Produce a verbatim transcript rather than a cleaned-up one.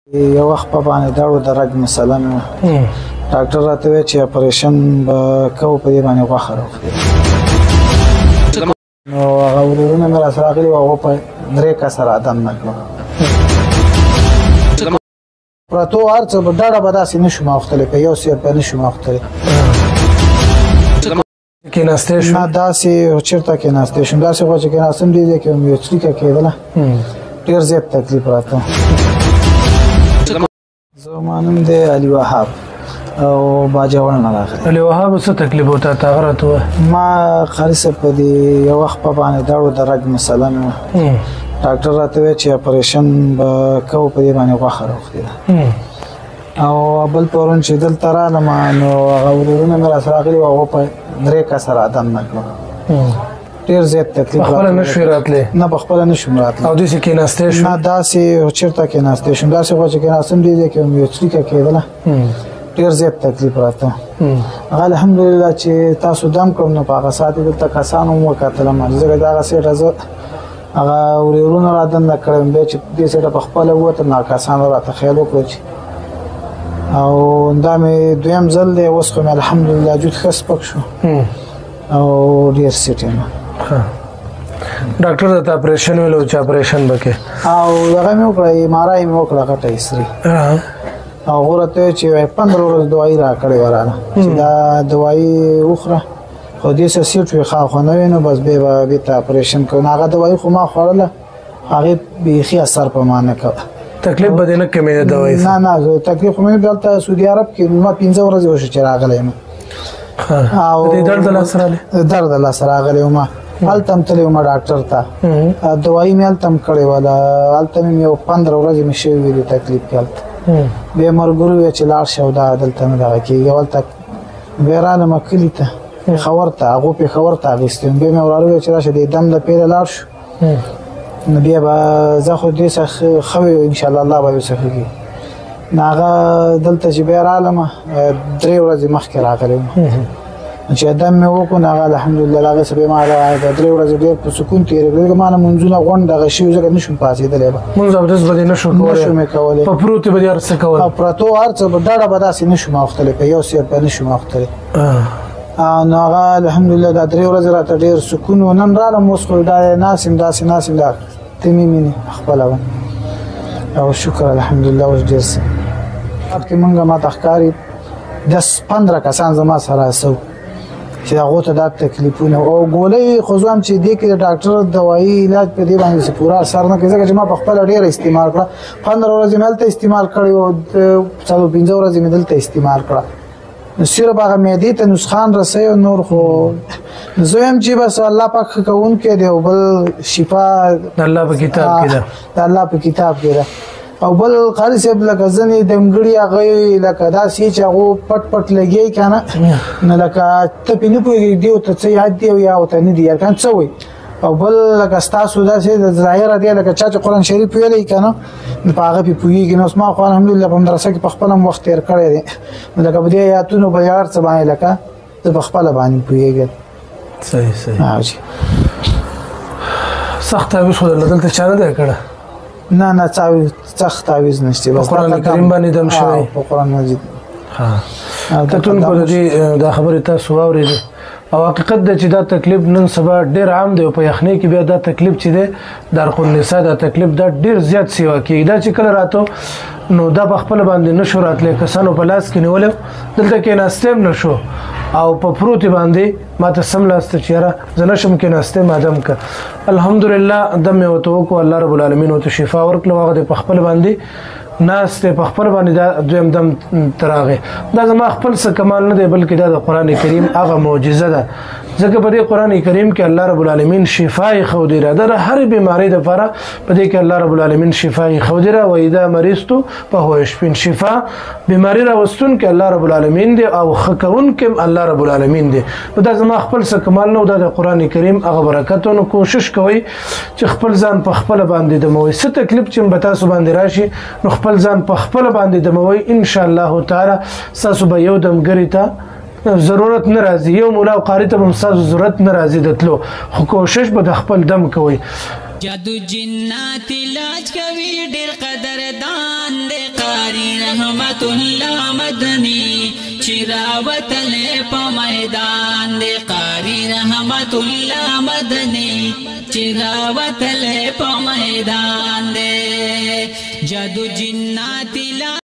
یو وخت په باندې داړو د رګ مسله مې وه. ډاکټر راته وویل چې اپریشن به کوو په دې باندې غوښه راوخوري. نو هغه ورورونه مې راسره راغلي وو، هغو په درې کسه رادم نه کړم. پرتو هر څه به ډډه به داسې نه شوم اوختلی، په یو سیر به نه شوم اوختلی. کېناستی شو؟ نه داسې چېرته کېناستی شوم، داسې خو چې کېناستم دې ځای کې مې یو څړیکه کېدله، ډېر زیات تکلیف راته. زما نوم دی علي وهاب او باجوړ نه راغلی. علي وهاب څه تکلیف و تا ته هغه راته ووایه؟ ما قاري صاحب په دې یو وخت په باندې داړو د رګ مسله مې وه. ډاکټر راته وویل چې اپریشن به کوو په دې باندې غوښه راوخوري. او بل پرون چې دلته رالم نو هغه ورورونه مې راسره راغلي وو، هغو په درې کسه رادم نه کړم. ډېر زیات تکلیف راته. پخپله نه شوې راتلی؟ نه پخپله نه شوم راتلی. او داسې کېناستی شو؟ نه داسې چېرته کېناستی شوم، داسې خو چې کېناستم دې ځای کې مې یو څړیکه کېدله، ډېر زیات تکلیف راته. هغه الحمدلله چې تاسو دم کړم نو په هغه ساعت یې دلته کسانو هم وکتلم، ځکه د هغه سیټه زه هغه ورورونه رادنده کړم، بیا چې دې سیټه په خپله ووتم نو کسانو راته خیال وکړو چې او دا مې دویم ځل دی، اوس خو مې الحمدلله جود ښه سپک شو او ډېر سیټ یم. ډاکټر درته اپریشن ویلو چې اپریشن به کې او دغه مې وکړه، ایم آر آی مې وکړه غټه ایسري، او هغو راته وویل چې پندره ورځ دوایي راکړې وه راله چې دا دوایي وخوره، خو دې څه سیټ وي ښه خو نه وي نو بس بیا به بېرته اپریشن کوو. نو هغه دوایي خو ما خوړله، هغې بیخي اثر په ما نه کوه. تکلیف به دې نه کمېده دوایي؟ نه نه تکلیف خو مې دلته سعودي عرب کې ما پنځه ورځې وشو چې راغلی یم. او دې درد د لاسه راغلی؟ درد د لاسه راغلی وم، هلته هم تللی وم ډاکټر ته، دوایي مې هلته هم کړې وله، هلته مې یو پندره ورځې مې شوي وي د تکلیف کې هلته. بیا ملګرو وویل چې لاړ شه او دا دلته نه دغه کېږي، هلته بیا رالم کلي ته پېښور ته، هغو پېښور ته اخیستی وم. بیا مې وراره وویل چې راشه دې دم د پیله لاړ شو، نو بیا به زه خو دې څه ښه وي انشاءالله الله به یو څه ښه کړي. نو هغه دلته چې بیا رالم درې ورځې مخکې راغلی وم، چې دم مې وکړو نو هغه الحمدلله له هغې څه بیا ما درې ورځې ډېر په سکون تېرېږي، ځکه ما نه مونځونه غونډ دغه شوي ځکه نه شوم پاڅېدلی به، مونځ اودس به دې نه شو کولی؟ نه شوم یې کولی، په پروتې به دې هر څه کول؟ او پرتو هر څه به ډډه به داسې نه شوم اوختلی، په یو سیر به نه شوم اوختلی. نو هغه الحمدلله دا درې ورځې راته ډېر سکون و. نن رالم اوس خو دا ناست یم داسې ناست یم دا ته مې وینې خپله به، او شکر الحمدلله اوس ډېر څه کې مونږ ما ته ښکاري دس پندره کسان زما سره څه چې هغو ته دا تکلیفونه او ګولۍ خو زه هم چې دې کې د ډاکټر دوایي علاج په دې باندې چې پوره اثر نه کوي، ځکه چې ما په خپله ډېره استعمال کړه، پندره ورځې مې هلته استعمال کړې وه، څلور پنځه ورځې مې دلته استعمال کړه. نو صرف هغه معدې ته نسخان رسوي او نور خو زه وایم چې بس الله پاک ښه کوونکی دی، او بل شفا د الله په کتاب کې ده، د الله په کتاب کې ده. او بل قاري صاحب لکه ځینې دمګړي هغه لکه داسې چې هغو پټ پټ لګي که نه، نو لکه ته پرې نه پوهېږې دې ورته څه یاد دی او یا ورته نه دي یاد که څه وایي. او بل لکه ستاسو داسې د ظاهره دی لکه چا چې قرآن شریف ویلی که نه نو په هغه پرې پوهېږي. نو اوس ما خو الحمدلله په مدرسه کې په خپله هم وخت تېر کړی دی، نو لکه په دې ایاتونو په هر څه باندې لکه زه په خپله باندې پوهېږم. صحیح صحیح. سخت تعویض خو درله دلته چا نه دی کړی؟ نه نه سخت تعویض نشته، بس په قرآن کریم باندې دم شوی؟ په قرآن مجید. کتونکو د دې دا خبرې تاسو واورېدې، او حقیقت دی چې دا تکلیف نن سبا ډېر عام دی، او په یخنۍ کې بیا دا تکلیف چې دی د ارقالنساء دا تکلیف دا ډېر زیات سیوا کېږي. دا چې کله راته نو دا په خپله باندې نه شو راتلی، کسانو په لاس کې نیولی دلته کېناستی هم نه شو، او په پروتې باندې ما ته سم لاسته چې یاره زه نه شم کېناستی ما دم که. الحمدلله دم مې ورته وکړو، الله رب العالمین ورته شفا ورکړله، هغه دی په خپل باندې ناست دی، په خپل باندې دا دویم دم ته راغی. دا زما خپل څه کمال نه دی، بلکې دا د قرآن کریم هغه معجزه ده، ځکه په دې قرآن کریم کې الله رب العالمین شفا یې ښودی را، دا د هرې بیمارۍ دپاره په دې کې الله رب العالمین شفا یې ښودی را. واذا مرضت فهو یشفین، شفا بیماري راوستونکی الله رب العالمین دی، او ښه کوونکی هم الله رب العالمین دی. نو دا زما خپل څه کمال نه و، دا د قرآن کریم هغه برکت و. نو کوشش کوئ چې خپل ځان په خپله باندې دموئ، څه تکلیف چې به تاسو باندې راشي نو خپل ځان په خپله باندې دموئ، انشاءالله تعالی ستاسو به یو دمګري ته ضرورت نه راځي، یو مولا او قاری ته به ستاسو ضرورت نه راځي د تلو، خو کوشش به د خپل دم کوئ. جادو جنات علاج کوي ډېر قدردان دی. رحمت الله مدنی چراوتل په میدان دے قاری رحمت الله مدنی چراوتل په میدان دے جادو جنات